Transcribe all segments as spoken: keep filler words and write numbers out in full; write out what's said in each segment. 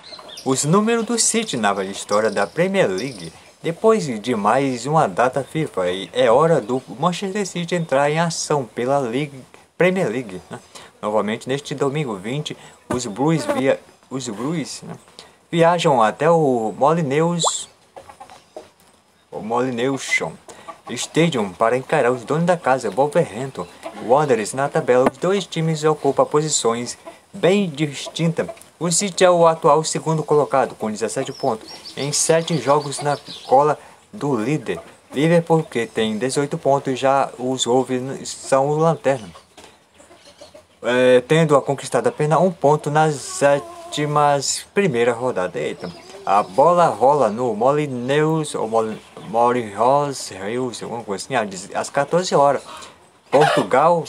Os números do City na história da Premier League. Depois de mais uma data FIFA, é hora do Manchester City entrar em ação pela League, Premier League. Né? Novamente, neste domingo vinte, os Blues, via, os Blues né? viajam até o Molineux, o Molineux Stadium para encarar os donos da casa, Wolverhampton Wanderers. Na tabela, os dois times ocupam posições bem distintas. O City é o atual segundo colocado, com dezessete pontos, em sete jogos na cola do líder. Liverpool, que tem dezoito pontos, já os Wolves são o lanterna, é, tendo a conquistado apenas um ponto nas sétimas primeira rodada. Eita. A bola rola no Molineux, ou Molineux Hills, alguma coisa assim, às quatorze horas. Portugal,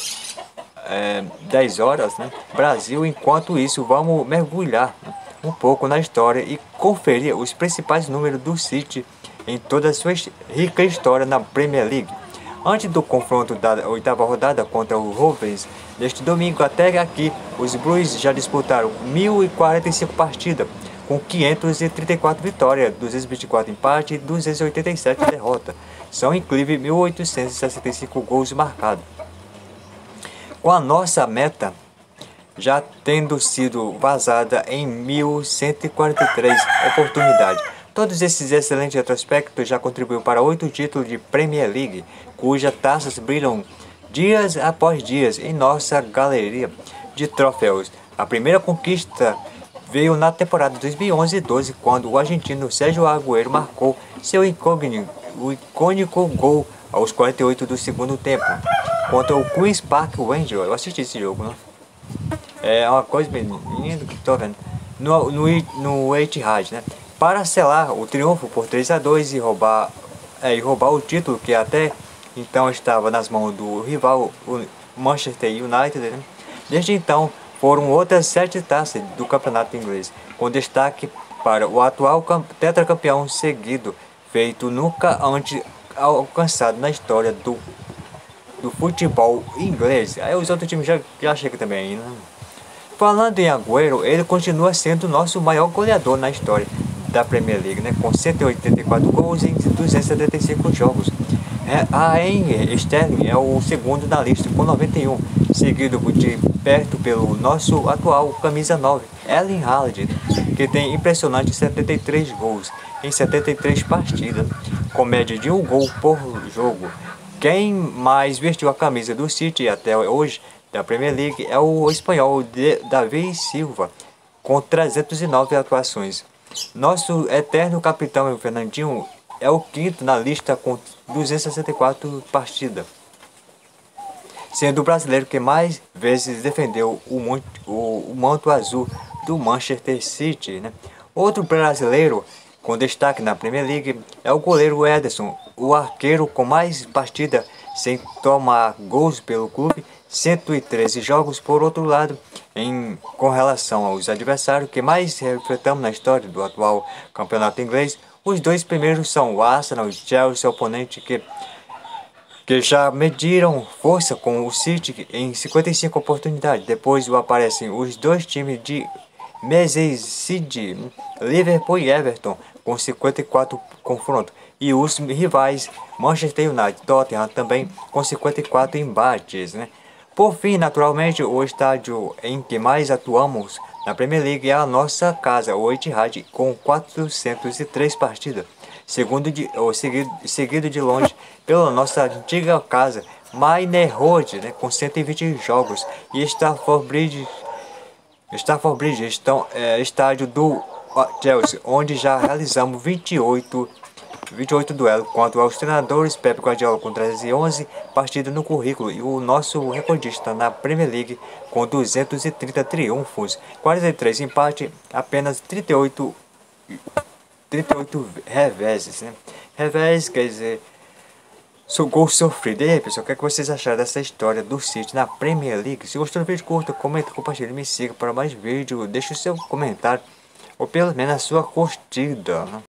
é, dez horas, né? Brasil. Enquanto isso, vamos mergulhar um pouco na história e conferir os principais números do City em toda a sua rica história na Premier League. Antes do confronto da oitava rodada contra o Rovers, neste domingo até aqui, os Blues já disputaram mil e quarenta e cinco partidas, com quinhentas e trinta e quatro vitórias, duzentos e vinte e quatro empates e duzentas e oitenta e sete derrotas. São incríveis mil oitocentos e sessenta e cinco gols marcados. Com a nossa meta já tendo sido vazada em mil cento e quarenta e três oportunidades. Todos esses excelentes retrospectos já contribuíram para oito títulos de Premier League, cujas taças brilham dias após dias em nossa galeria de troféus. A primeira conquista veio na temporada dois mil e onze doze, quando o argentino Sérgio Agüero marcou seu icônico, o icônico gol aos quarenta e oito do segundo tempo, contra o Queen's Park Rangers. Eu assisti esse jogo, né? É uma coisa bem linda que estou vendo. No, no, no Etihad, né? Para selar o triunfo por três a dois e roubar, é, e roubar o título que até então estava nas mãos do rival, o Manchester United. Né? Desde então, foram outras sete taças do campeonato inglês, com destaque para o atual tetracampeão seguido, feito nunca antes alcançado na história do, do futebol inglês. Aí os outros times já, já chegam também, né? Falando em Agüero, ele continua sendo o nosso maior goleador na história da Premier League, né? Com cento e oitenta e quatro gols em duzentos e setenta e cinco jogos. É, a Sterling é o segundo na lista com noventa e um, seguido de perto pelo nosso atual camisa nove, Erling Haaland, que tem impressionantes setenta e três gols em setenta e três partidas, com média de um gol por jogo. Quem mais vestiu a camisa do City até hoje da Premier League é o espanhol David Silva, com trezentas e nove atuações. Nosso eterno capitão, o Fernandinho, é o quinto na lista com duzentas e sessenta e quatro partidas, sendo o brasileiro que mais vezes defendeu o, o, o manto azul do Manchester City. Né? Outro brasileiro com destaque na Premier League é o goleiro Ederson, o arqueiro com mais partidas sem tomar gols pelo clube, cento e treze jogos. Por outro lado, em, com relação aos adversários que mais enfrentamos na história do atual campeonato inglês, os dois primeiros são o Arsenal e o Chelsea, oponente que, que já mediram força com o City em cinquenta e cinco oportunidades. Depois aparecem os dois times de Merseyside, Liverpool e Everton, com cinquenta e quatro confrontos, e os rivais Manchester United e Tottenham também com cinquenta e quatro embates. Né? Por fim, naturalmente, o estádio em que mais atuamos na Premier League é a nossa casa, o Etihad, com quatrocentas e três partidas, segundo de, ou seguido, seguido de longe pela nossa antiga casa, Maine Road, né, com cento e vinte jogos, e Stamford Bridge, Stamford Bridge estão, é, estádio do Chelsea, onde já realizamos vinte e oito duelos contra os treinadores Pep Guardiola, com trezentas e onze partidas no currículo, e o nosso recordista na Premier League com duzentos e trinta triunfos, quarenta e três empates, apenas trinta e oito, trinta e oito reveses. Né? Revés quer dizer gol sofrido. E aí, pessoal, o que, é que vocês acharam dessa história do City na Premier League? Se gostou do vídeo, curta, comenta, compartilhe, me siga para mais vídeos, deixe o seu comentário ou pelo menos a sua curtida.